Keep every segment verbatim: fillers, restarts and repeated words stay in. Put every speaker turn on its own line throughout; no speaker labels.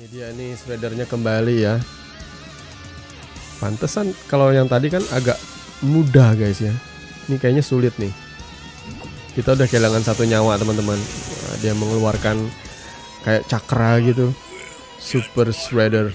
Dia nih shreddernya kembali ya. Pantesan kalau yang tadi kan agak mudah guys ya. Ini kayaknya sulit nih. Kita udah kehilangan satu nyawa teman-teman. Nah, dia mengeluarkan kayak cakra gitu. Super Shredder.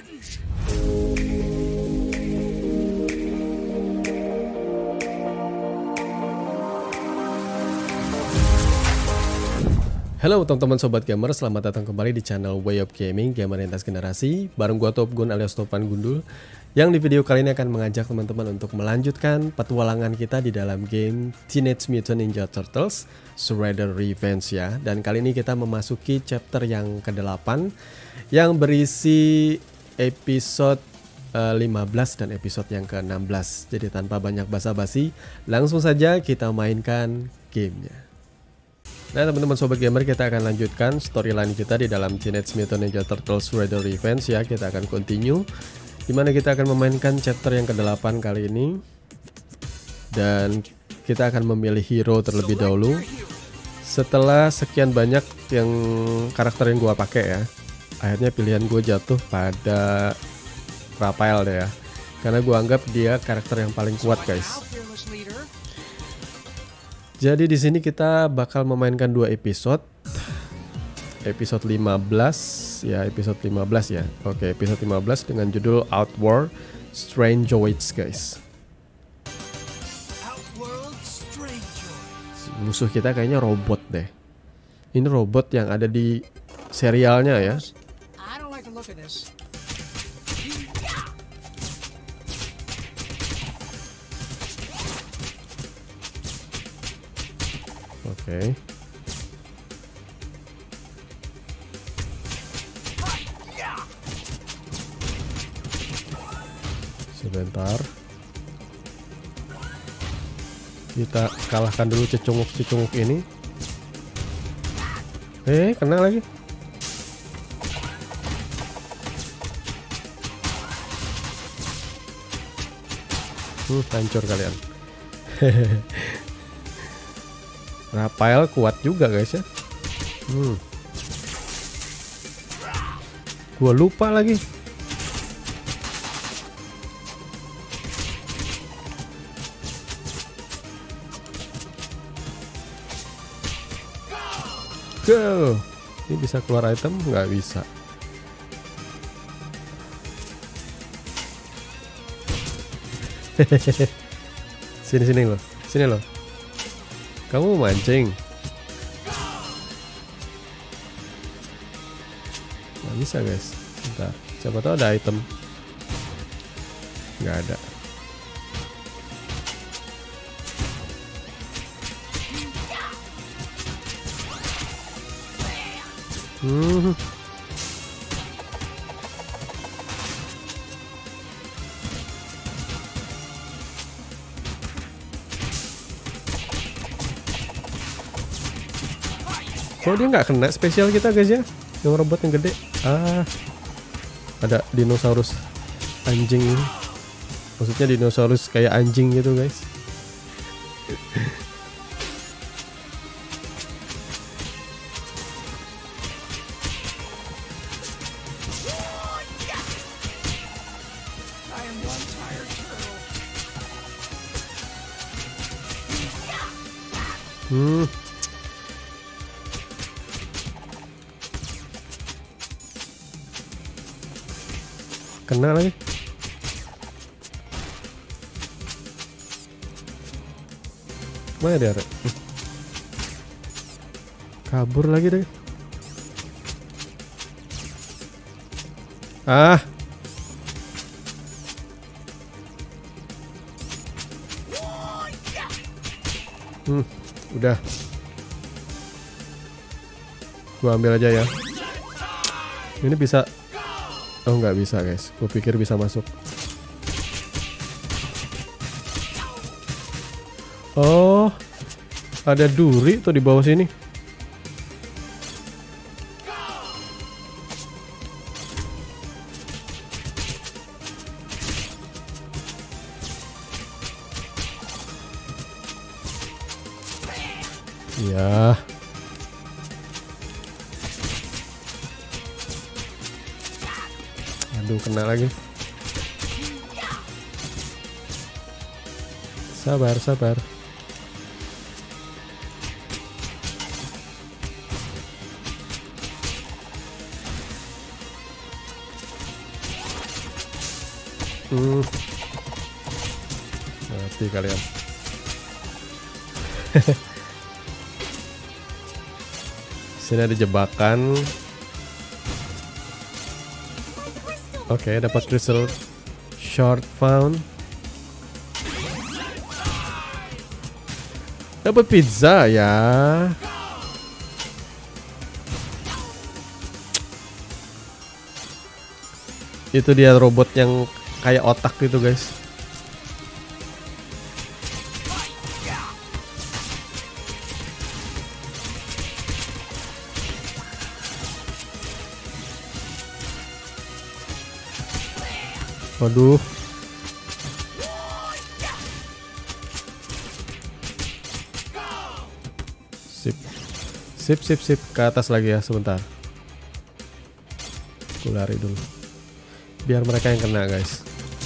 Halo teman-teman sobat gamer, selamat datang kembali di channel Way of Gaming, gamer lintas generasi. Bareng gua Topgun alias Topan Gundul, yang di video kali ini akan mengajak teman-teman untuk melanjutkan petualangan kita di dalam game Teenage Mutant Ninja Turtles Shredder Revenge ya. Dan kali ini kita memasuki chapter yang kedelapan yang berisi episode uh, lima belas dan episode yang ke enam belas. Jadi tanpa banyak basa-basi, langsung saja kita mainkan gamenya. Nah teman-teman sobat gamer, kita akan lanjutkan storyline kita di dalam Teenage Mutant Ninja Turtles Shredder Revenge ya. Kita akan continue, dimana kita akan memainkan chapter yang kedelapan kali ini. Dan kita akan memilih hero terlebih dahulu. Setelah sekian banyak yang karakter yang gua pakai ya, akhirnya pilihan gue jatuh pada Raphael deh ya. Karena gua anggap dia karakter yang paling kuat guys. Jadi di sini kita bakal memainkan dua episode. Episode lima belas ya, episode lima belas ya. Oke, episode lima belas dengan judul Outworld Strangeoids, guys. Musuh kita kayaknya robot deh. Ini robot yang ada di serialnya ya. Oke. Okay. Sebentar. Kita kalahkan dulu cecunguk-cecunguk ini. Eh, kena lagi. Hmm, hancur kalian. Raphael kuat juga guys ya. Hmm. Gua lupa lagi. Go. Ini bisa keluar item? Nggak bisa. Sini sini loh. Sini loh. Kamu mancing? Nggak bisa guys. Bentar. Siapa tahu ada item. Nggak ada. Hmm. Kok dia nggak kena spesial kita guys ya? Yang robot yang gede. Ah, ada dinosaurus anjing. Maksudnya dinosaurus kayak anjing gitu guys. Hmm. Kena lagi. Mana dia? Kabur lagi deh. Ah. Hmm, udah. Gua ambil aja ya. Ini bisa. Oh nggak bisa guys, gue pikir bisa masuk. Oh, ada duri tuh di bawah sini. Ya. Aduh, kena lagi. Sabar, sabar. Hmm. Mati kalian. Sini ada jebakan. Oke, okay, dapat crystal shard found. Dapat pizza ya. Itu dia robot yang kayak otak gitu, guys. Waduh. Sip. Sip, sip, sip. Ke atas lagi ya, sebentar. Aku lari dulu. Biar mereka yang kena, guys.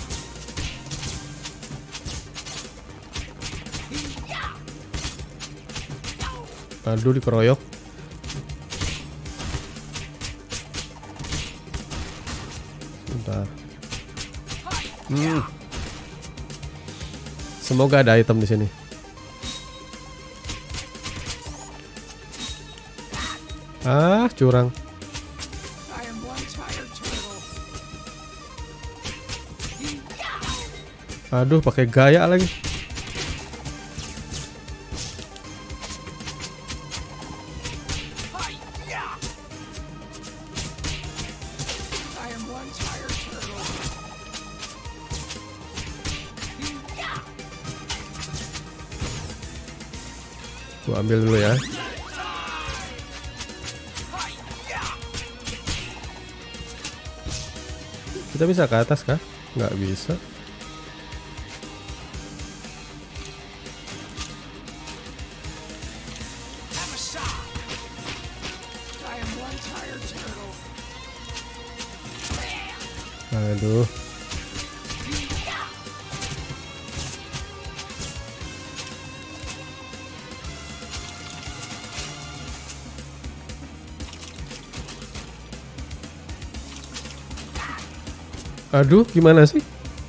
Aduh, dikeroyok. Sebentar. Hmm. Semoga ada item di sini. Ah, curang. Aduh, pakai gaya lagi. Gua ambil dulu ya. Kita bisa ke atas kah? Nggak bisa. Aduh. Aduh, gimana sih?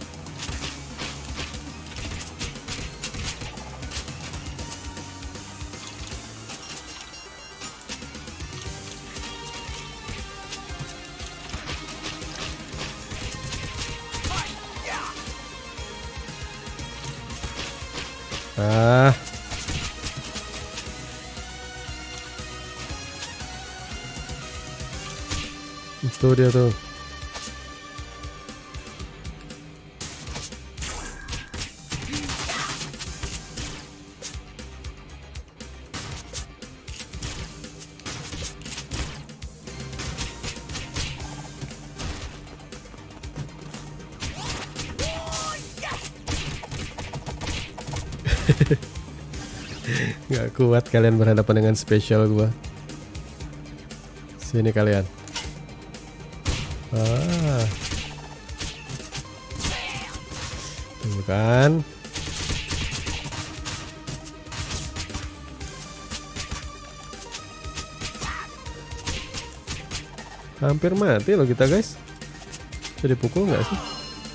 Ah. Itu dia tuh. Nggak kuat kalian berhadapan dengan spesial gua. Sini kalian. Ah. Tuh kan. Hampir mati loh kita, guys. Bisa dipukul nggak sih?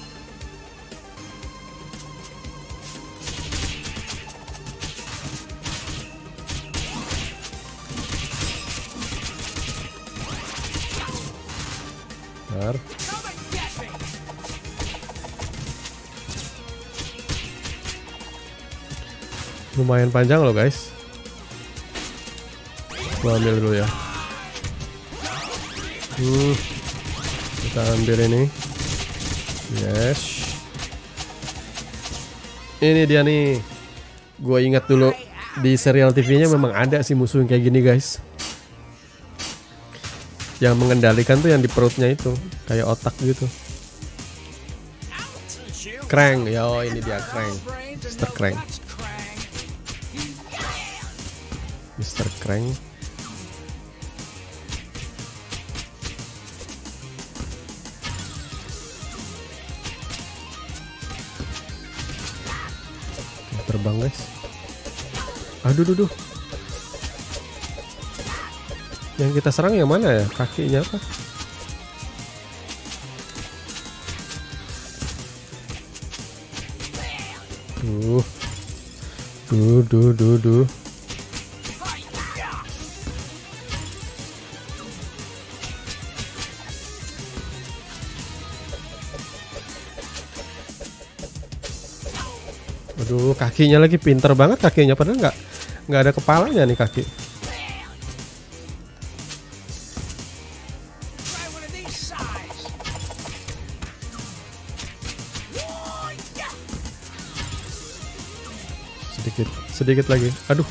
Bentar. Lumayan panjang loh, guys. Gua ambil dulu ya. Hmm. Kita ambil ini. Yes. Ini dia nih. Gue ingat dulu di serial T V-nya memang ada sih musuh yang kayak gini, guys. Yang mengendalikan tuh yang di perutnya itu, kayak otak gitu. Krang, yo ini dia Krang. Mister Krang. Mister Krang. terbang guys. Aduh, duh, duh. Yang kita serang yang mana ya? Kakinya apa? Duh. Duh, duh, duh, duh. Aduh, kakinya lagi pinter banget kakinya, padahal nggak nggak ada kepalanya nih kaki. Sedikit, sedikit lagi. Aduh.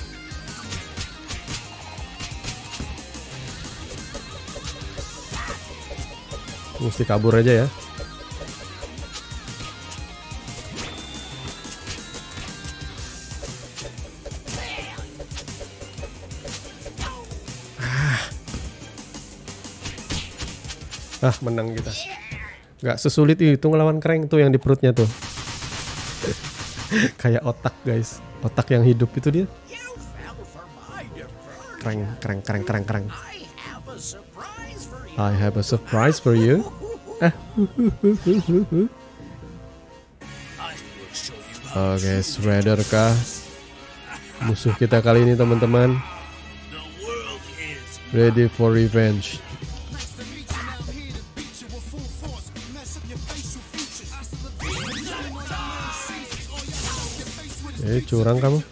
Mesti kabur aja ya. Ah, menang kita. Gak sesulit itu ngelawan Krang tuh yang di perutnya tuh. Kayak otak guys. Otak yang hidup itu dia. Krang, krang, krang, krang, krang. I have a surprise for you. Ah. Oke, okay, Shredder kah musuh kita kali ini teman-teman. Ready for revenge. Eh, curang kamu.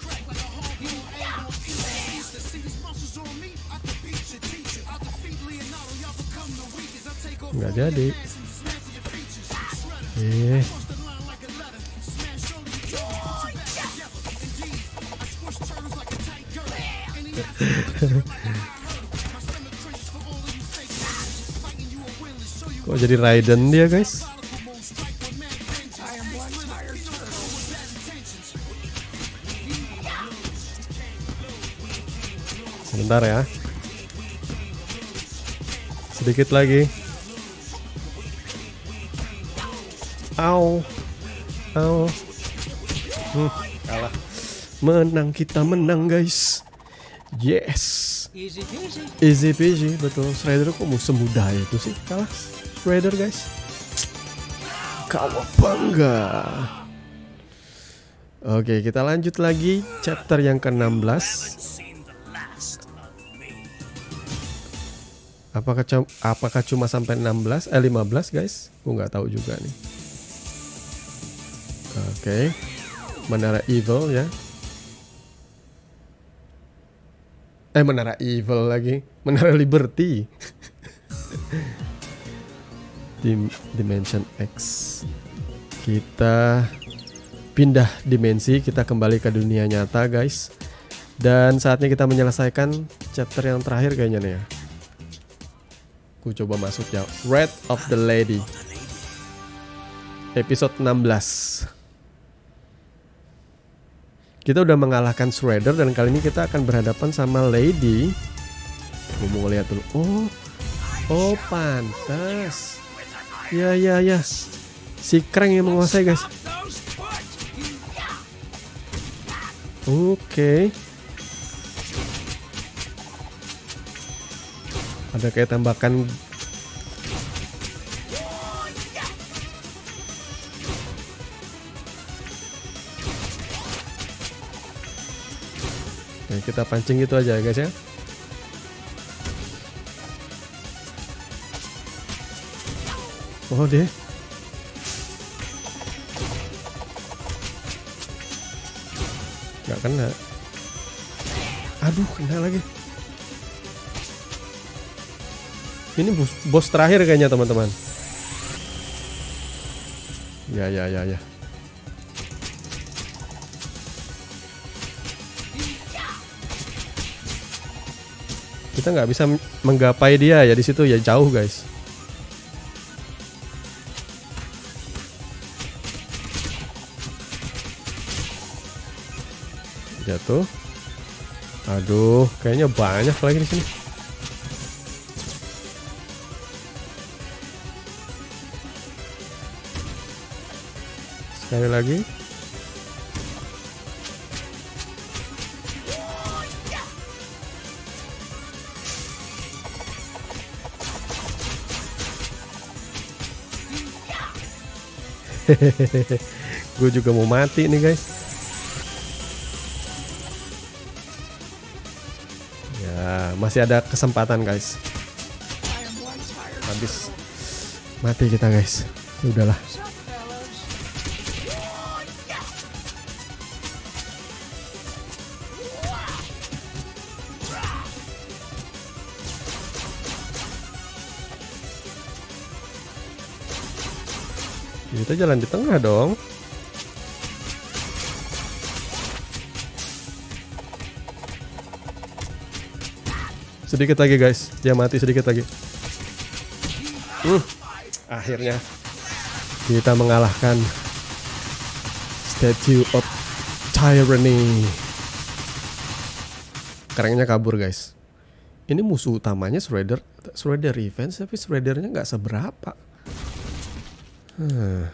Nggak jadi. Eh. Kok jadi Raiden dia, guys? Sebentar ya. Sedikit lagi. Au. Au. Hmm, kalah. Menang, kita menang guys. Yes.
Easy peasy.
Easy peasy, betul. Shredder kok musuh mudah itu sih kalah. Shredder guys. Kawabanga. Oke, kita lanjut lagi chapter yang ke enam belas. Apakah apakah cuma sampai enam belas eh lima belas guys? Gue nggak tahu juga nih. Oke. Menara Evil ya. Eh Menara Evil lagi. Menara Liberty. Dim Dimension X. Kita pindah dimensi, kita kembali ke dunia nyata guys. Dan saatnya kita menyelesaikan chapter yang terakhir kayaknya nih ya. Ku coba masuk ya. Red of the Lady episode enam belas. Kita udah mengalahkan Shredder dan kali ini kita akan berhadapan sama Lady. Gue mau lihat dulu. Oh, oh pantas. Ya ya ya. Si Krang yang menguasai guys. Oke. Okay. Ada kayak tembakan. Oke, kita pancing gitu aja ya guys ya. Oh deh. Gak kena. Aduh, kena lagi. Ini bos, bos terakhir kayaknya teman-teman. Ya ya ya ya. Kita nggak bisa menggapai dia ya di situ ya, jauh guys. Jatuh. Aduh, kayaknya banyak lagi di sini. Sekali lagi. Gue juga mau mati nih guys. Ya, masih ada kesempatan guys. Habis mati kita guys. Udahlah. Kita jalan di tengah dong. Sedikit lagi guys, dia mati sedikit lagi. Hmm, akhirnya kita mengalahkan Statue of Tyranny. Kerennya kabur guys. Ini musuh utamanya Shredder, Shredder Revenge, tapi Shreddernya nggak seberapa. Hmm.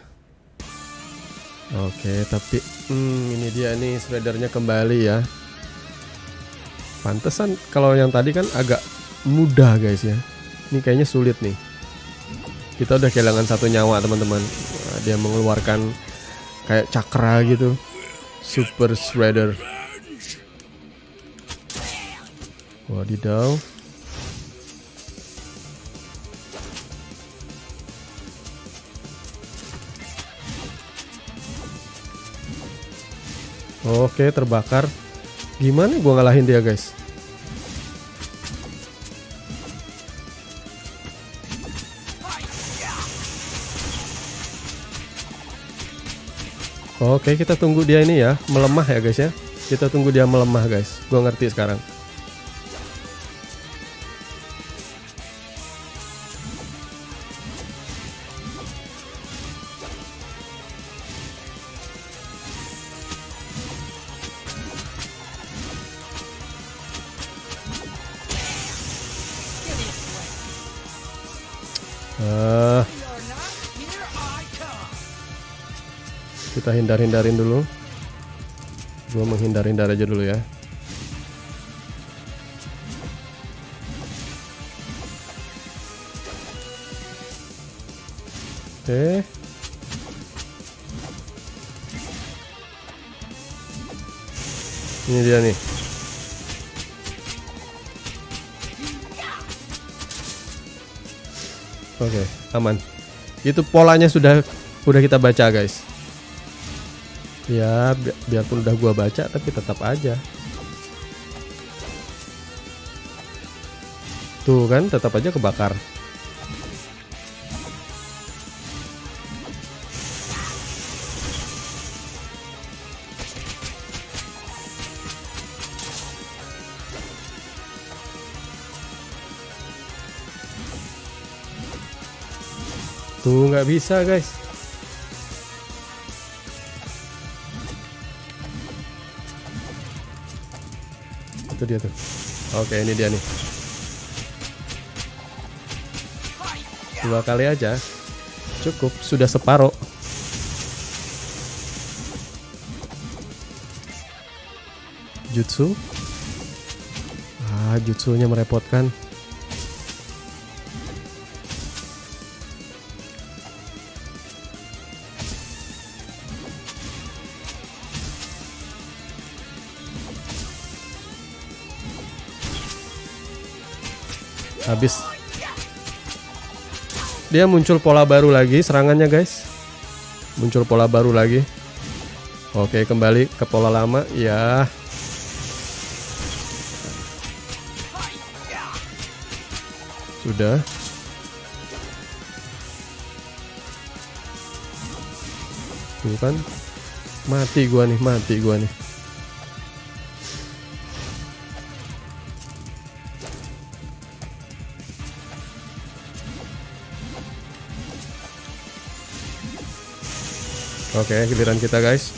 Oke, tapi hmm, ini dia nih Shreddernya kembali ya. Pantesan kalau yang tadi kan agak mudah guys ya. Ini kayaknya sulit nih. Kita udah kehilangan satu nyawa teman-teman. Dia mengeluarkan kayak cakra gitu. Super Shredder. Wadidaw. Oke, terbakar. Gimana gua ngalahin dia guys? Oke, kita tunggu dia ini ya, melemah ya guys ya. Kita tunggu dia melemah guys. Gua ngerti sekarang. Uh, kita hindar-hindarin dulu. Gua menghindar-hindar aja dulu ya. Oke. Ini dia nih. Oke, aman. Itu polanya sudah udah kita baca, guys. Ya, bi biarpun udah gua baca tapi tetap aja. Tuh kan, tetap aja kebakar. Tuh nggak bisa guys. Itu dia tuh. Oke, ini dia nih. Dua kali aja cukup, sudah separuh. Jutsu. Ah, jutsunya merepotkan. Habis. Dia muncul pola baru lagi serangannya guys. Muncul pola baru lagi. Oke, kembali ke pola lama. Ya. Sudah. Tuh kan. Mati gua nih, mati gua nih. Oke, giliran kita guys.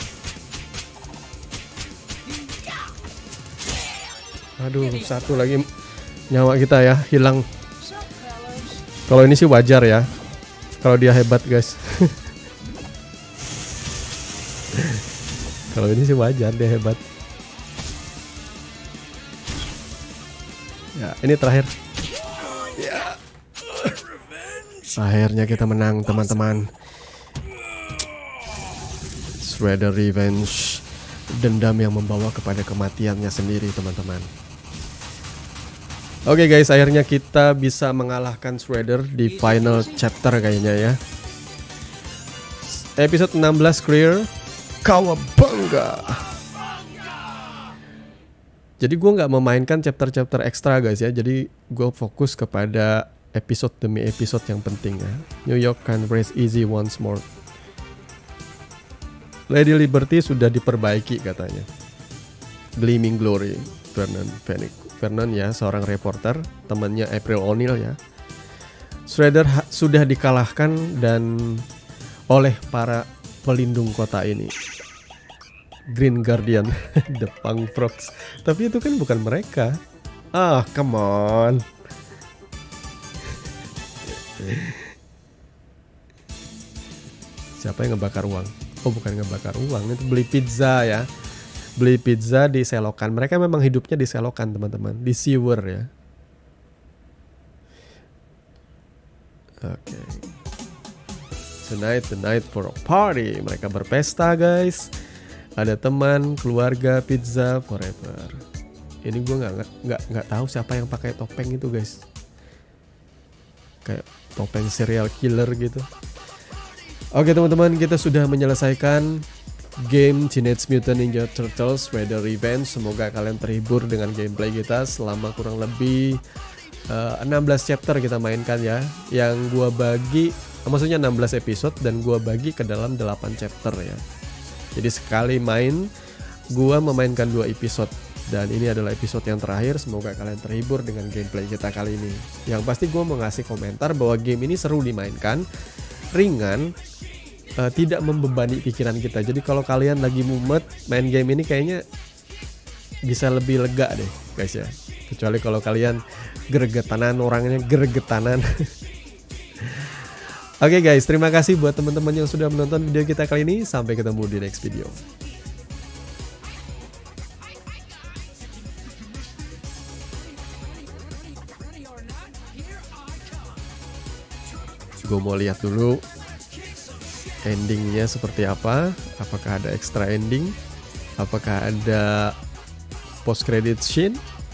Aduh, satu lagi nyawa kita ya hilang. Kalau ini sih wajar ya. Kalau dia hebat guys. Kalau ini sih wajar dia hebat. Ya, ini terakhir. Ya. Akhirnya kita menang teman-teman. Shredder Revenge, dendam yang membawa kepada kematiannya sendiri, teman-teman. Oke okay guys, akhirnya kita bisa mengalahkan Shredder di final chapter kayaknya ya. Episode enam belas clear, Kawabanga. Jadi gue nggak memainkan chapter-chapter ekstra guys ya. Jadi gue fokus kepada episode demi episode yang penting ya. New York can race easy once more. Lady Liberty sudah diperbaiki katanya. Gleaming Glory, Vernon Phoenix. Vernon ya, seorang reporter, temannya April O'Neil ya. Shredder sudah dikalahkan dan oleh para pelindung kota ini. Green Guardian, The Punk Frogs. Tapi itu kan bukan mereka. Ah, come on. Siapa yang ngebakar uang? Oh, bukan ngebakar uang, itu beli pizza ya. Beli pizza di selokan. Mereka memang hidupnya di selokan, teman-teman, di sewer ya. Oke. Okay. Tonight the night for a party. Mereka berpesta, guys. Ada teman, keluarga, pizza forever. Ini gue nggak nggak nggak tahu siapa yang pakai topeng itu, guys. Kayak topeng serial killer gitu. Oke teman-teman, kita sudah menyelesaikan game Teenage Mutant Ninja Turtles Shredder Revenge. Semoga kalian terhibur dengan gameplay kita selama kurang lebih uh, enam belas chapter kita mainkan ya. Yang gua bagi, maksudnya enam belas episode dan gua bagi ke dalam delapan chapter ya. Jadi sekali main gua memainkan dua episode. Dan ini adalah episode yang terakhir. Semoga kalian terhibur dengan gameplay kita kali ini. Yang pasti gue mau ngasih komentar bahwa game ini seru dimainkan, ringan, uh, tidak membebani pikiran kita. Jadi kalau kalian lagi mumet main game ini kayaknya bisa lebih lega deh guys ya. Kecuali kalau kalian geregetanan, orangnya geregetanan. Oke okay guys, terima kasih buat teman-teman yang sudah menonton video kita kali ini. Sampai ketemu di next video. Gue mau lihat dulu endingnya seperti apa. Apakah ada extra ending? Apakah ada post credit scene?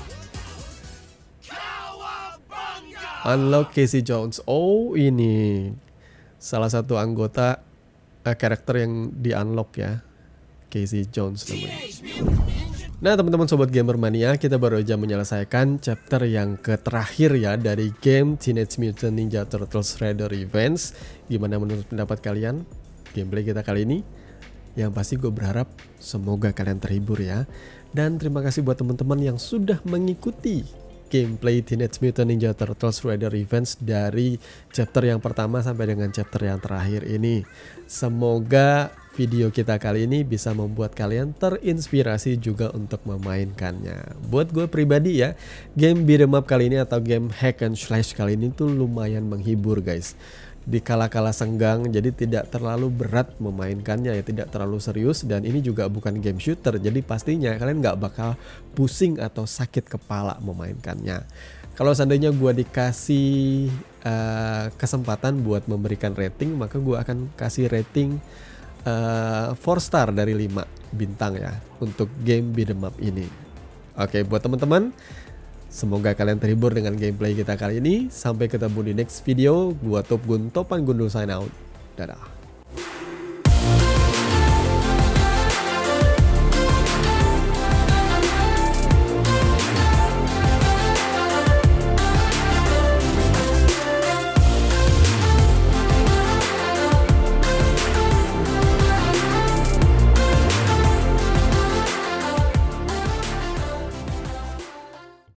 Unlock Casey Jones. Oh, ini salah satu anggota uh, karakter yang di unlock ya, Casey Jones namanya. Nah teman-teman sobat gamer mania, kita baru aja menyelesaikan chapter yang ke terakhir ya dari game Teenage Mutant Ninja Turtles Shredder Revenge. Gimana menurut pendapat kalian gameplay kita kali ini? Yang pasti gue berharap semoga kalian terhibur ya. Dan terima kasih buat teman-teman yang sudah mengikuti gameplay Teenage Mutant Ninja Turtles Shredder Revenge dari chapter yang pertama sampai dengan chapter yang terakhir ini. Semoga video kita kali ini bisa membuat kalian terinspirasi juga untuk memainkannya. Buat gue pribadi ya, game beat 'em up kali ini atau game hack and slash kali ini tuh lumayan menghibur guys. Di kala-kala senggang, jadi tidak terlalu berat memainkannya ya, tidak terlalu serius. Dan ini juga bukan game shooter, jadi pastinya kalian nggak bakal pusing atau sakit kepala memainkannya. Kalau seandainya gue dikasih uh, kesempatan buat memberikan rating, maka gue akan kasih rating Uh, four star dari lima bintang ya untuk game beat 'em up ini. Oke, buat teman-teman, semoga kalian terhibur dengan gameplay kita kali ini. Sampai ketemu di next video. Gua Top Gun Topan Gundul sign out. Dadah.